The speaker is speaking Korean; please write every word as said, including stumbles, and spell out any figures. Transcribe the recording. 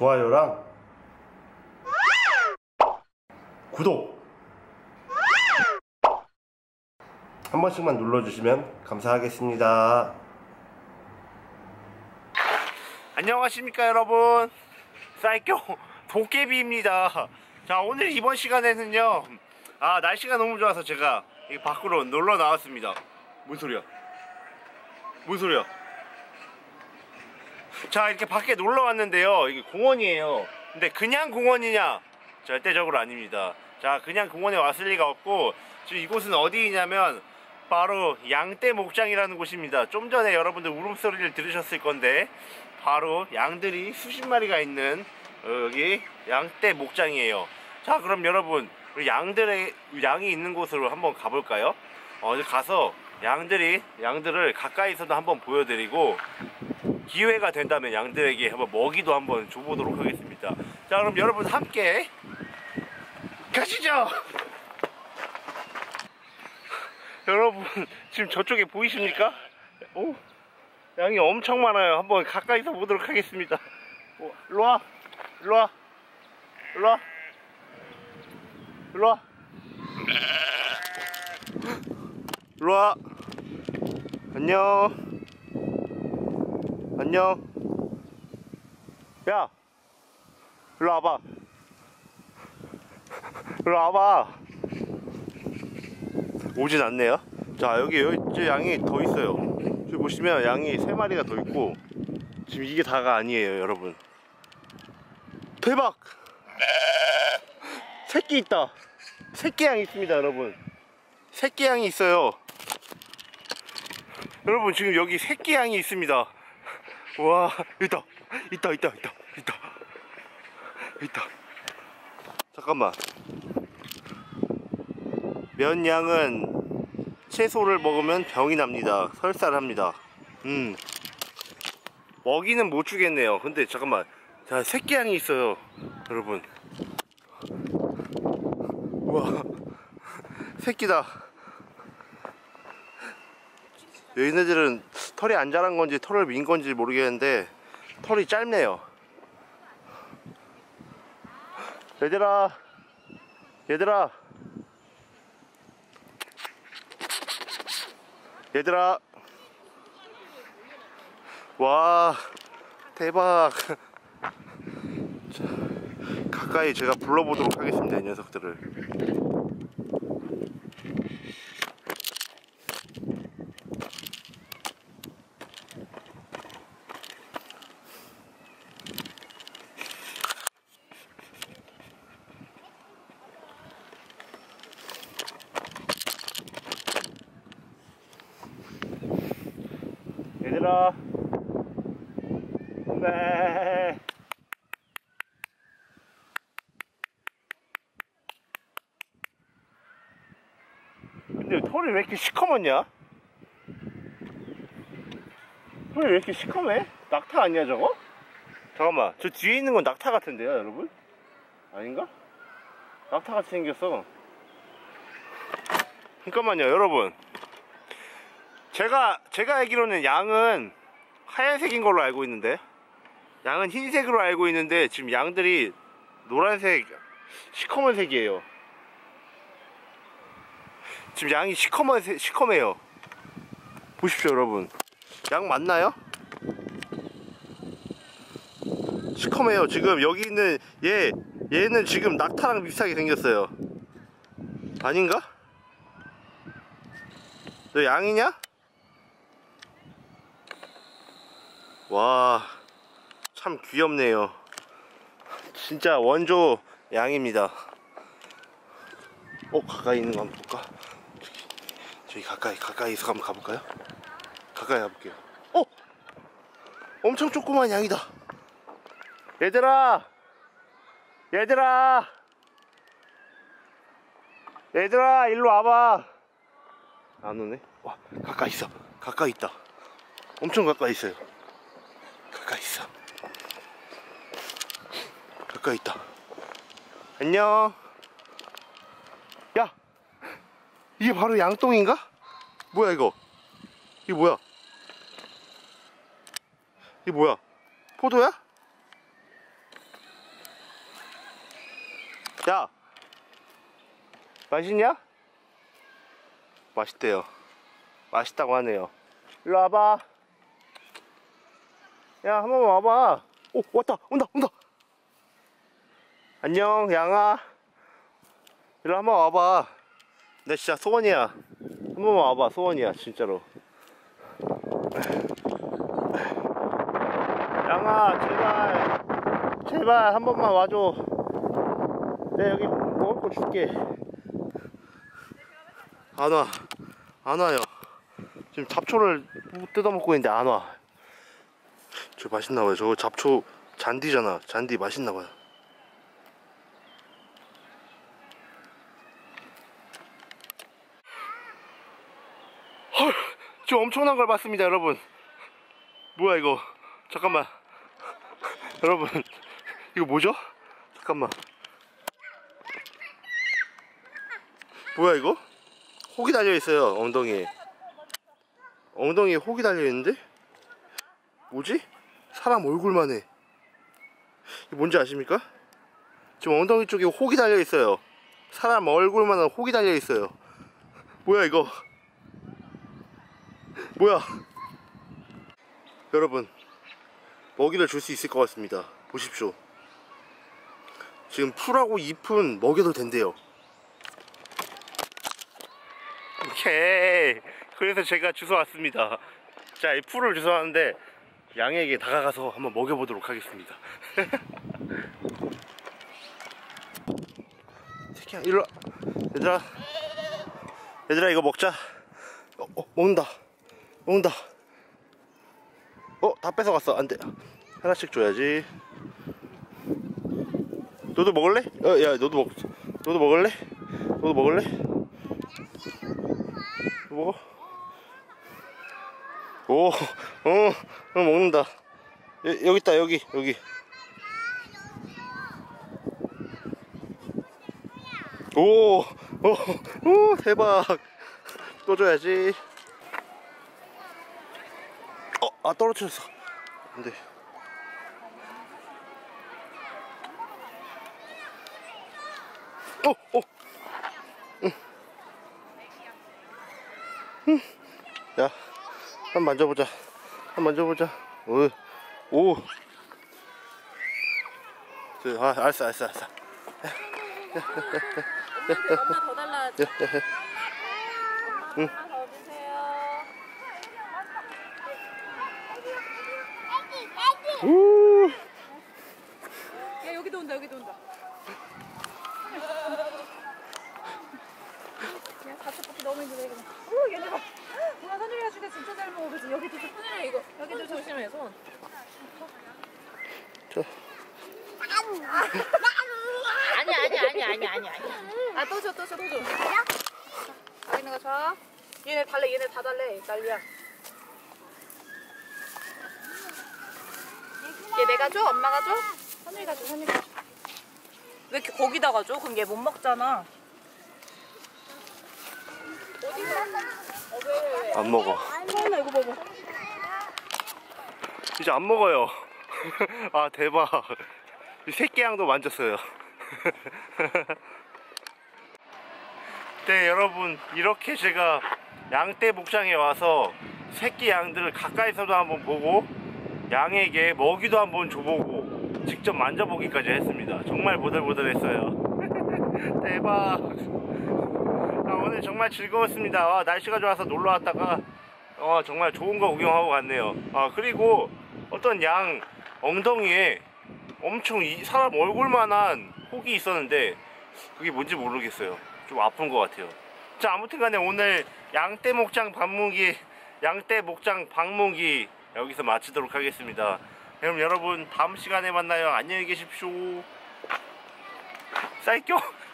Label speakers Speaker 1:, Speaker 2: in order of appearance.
Speaker 1: 좋아요랑 구독 한 번씩만 눌러주시면 감사하겠습니다. 안녕하십니까 여러분, 사이코 도깨비입니다. 자, 오늘 이번 시간에는요, 아 날씨가 너무 좋아서 제가 이 밖으로 놀러 나왔습니다. 뭔 소리야? 뭔 소리야? 자, 이렇게 밖에 놀러 왔는데요, 이게 공원이에요. 근데 그냥 공원이냐? 절대적으로 아닙니다. 자, 그냥 공원에 왔을 리가 없고, 지금 이곳은 어디냐면 바로 양떼 목장이라는 곳입니다. 좀 전에 여러분들 울음소리를 들으셨을 건데 바로 양들이 수십 마리가 있는 여기 양떼 목장이에요. 자, 그럼 여러분 양들의 양이 있는 곳으로 한번 가볼까요? 어, 가서 양들이 양들을 가까이서도 한번 보여드리고, 기회가 된다면 양들에게 한번 먹이도 한번 줘보도록 하겠습니다. 자, 그럼 여러분 함께 가시죠. 여러분 지금 저쪽에 보이십니까? 오, 양이 엄청 많아요. 한번 가까이서 보도록 하겠습니다. 오, 일로와, 일로와, 일로와, 일로와, 일로와. 안녕, 안녕. 야, 일로 와봐, 일로 와봐. 오진 않네요. 자, 여기 여기 양이 더 있어요. 여기 보시면 양이 세 마리가 더 있고, 지금 이게 다가 아니에요 여러분. 대박! 새끼 있다. 새끼 양 있습니다 여러분. 새끼 양이 있어요 여러분. 지금 여기 새끼 양이 있습니다. 와, 있다 있다 있다 있다 있다 있다. 잠깐만. 면 양은 채소를 먹으면 병이 납니다. 설사합니다. 음 먹이는 못 주겠네요. 근데 잠깐만, 자, 새끼 양이 있어요 여러분. 우와, 새끼다. 얘네들은 털이 안 자란 건지 털을 민 건지 모르겠는데 털이 짧네요. 얘들아, 얘들아, 얘들아. 와, 대박. 자, 가까이 제가 불러보도록 하겠습니다 이 녀석들을. 얘들아, 네. 근데 털이 왜 이렇게 시커멓냐? 털이 왜 이렇게 시커매? 낙타 아니야 저거? 잠깐만, 저 뒤에 있는 건 낙타 같은데요 여러분? 아닌가? 낙타 같이 생겼어. 잠깐만요 여러분. 제가 제가 알기로는 양은 하얀색인 걸로 알고 있는데, 양은 흰색으로 알고 있는데 지금 양들이 노란색, 시커먼색이에요. 지금 양이 시커먼 시커매요. 보십시오 여러분. 양 맞나요? 시커매요. 지금 여기 있는 얘 얘는 지금 낙타랑 비슷하게 생겼어요. 아닌가? 너 양이냐? 와, 참 귀엽네요. 진짜 원조 양입니다. 어, 가까이 있는 거 한번 볼까? 저기, 저기 가까이 가까이서 한번 가볼까요? 가까이 가볼게요. 어, 엄청 조그만 양이다. 얘들아, 얘들아, 얘들아, 일로 와봐. 안 오네. 와, 가까이 있어. 가까이 있다. 엄청 가까이 있어요. 가까이 있어. 가까이 있다. 안녕. 야, 이게 바로 양똥인가? 뭐야 이거? 이게 뭐야? 이게 뭐야? 포도야? 맛있냐? 맛있대요. 맛있다고 하네요. 일로 와봐. 야, 한 번만 와봐. 오, 왔다. 온다, 온다. 안녕, 양아. 일로 한번 와봐. 나 진짜 소원이야. 한 번만 와봐. 소원이야, 진짜로. 양아, 제발. 제발, 한 번만 와줘. 내가 여기 먹을 거 줄게. 안 와. 안 와요. 지금 잡초를 뜯어먹고 있는데 안 와. 저 맛있나봐요. 저거 잡초 잔디잖아. 잔디 맛있나봐요. 헐, 저 엄청난 걸 봤습니다, 여러분. 뭐야 이거? 잠깐만. 여러분, 이거 뭐죠? 잠깐만. 뭐야 이거? 혹이 달려있어요, 엉덩이에. 엉덩이에 혹이 달려있는데? 뭐지? 사람 얼굴만 해. 이게 뭔지 아십니까? 지금 엉덩이 쪽에 혹이 달려있어요. 사람 얼굴만한 혹이 달려있어요. 뭐야 이거? 뭐야? 여러분, 먹이를 줄 수 있을 것 같습니다. 보십시오. 지금 풀하고 잎은 먹여도 된대요. 오케이. 그래서 제가 주워 왔습니다. 자, 이 풀을 주워 왔는데 양에게 다가가서 한번 먹여보도록 하겠습니다. 새끼야, 일로와. 얘들아, 얘들아, 이거 먹자. 어, 어, 먹는다. 먹는다. 어, 다 뺏어갔어. 안돼. 하나씩 줘야지. 너도 먹을래? 어, 야, 너도 먹. 너도 먹을래? 너도 먹을래? 먹어. 오, 어, 어, 먹는다. 여, 여기 있다, 여기, 여기. 오, 오, 오, 대박. 또 줘야지. 어, 아, 떨어뜨렸어. 안 돼. 어, 어. 응. 응. 야, 한번 만져보자. 한번 만져보자. 오, 오. 아, 알았어, 알았어, 알았어.
Speaker 2: 엄마 더 달라야지.
Speaker 1: 응.
Speaker 2: 엄마 더 주세요.
Speaker 1: 우.
Speaker 2: 야, 여기도 온다, 여기도 온다. 야, 가축볶이 너무 힘들어, 이거. 오, 얘네 봐. 우와, 선율이가 주게 진짜 잘 먹어, 그치? 여기도 좀, 선율아, 이거. 여기도 조심해, 손.
Speaker 1: 저.
Speaker 2: 아니, 아니, 아니, 아니, 아니, 아니. 아, 또 줘, 또 줘, 또 줘. 여기 있는 거 줘. 얘네 달래, 얘네 다 달래, 난리야. 얘 내가 줘? 엄마가 줘? 선율이가 줘, 선율이가 줘. 왜 이렇게 거기다가 줘? 그럼 얘 못 먹잖아. 어디가? 어, 왜, 왜, 왜?
Speaker 1: 안 먹어.
Speaker 2: 선율아, 이거 먹어.
Speaker 1: 이제 안 먹어요. 아, 대박. 이 새끼 양도 만졌어요. 네, 여러분, 이렇게 제가 양떼 목장에 와서 새끼 양들을 가까이서도 한번 보고 양에게 먹이도 한번 줘보고 직접 만져보기까지 했습니다. 정말 보들보들했어요. 대박. 아, 오늘 정말 즐거웠습니다. 아, 날씨가 좋아서 놀러 왔다가 어, 정말 좋은 거 구경하고 갔네요. 아, 그리고 어떤 양 엉덩이에 엄청 이 사람 얼굴만한 혹이 있었는데 그게 뭔지 모르겠어요. 좀 아픈 것 같아요. 자, 아무튼 간에 오늘 양떼 목장 방문기 양떼 목장 방문기 여기서 마치도록 하겠습니다. 그럼 여러분 다음 시간에 만나요. 안녕히 계십시오. 쌀교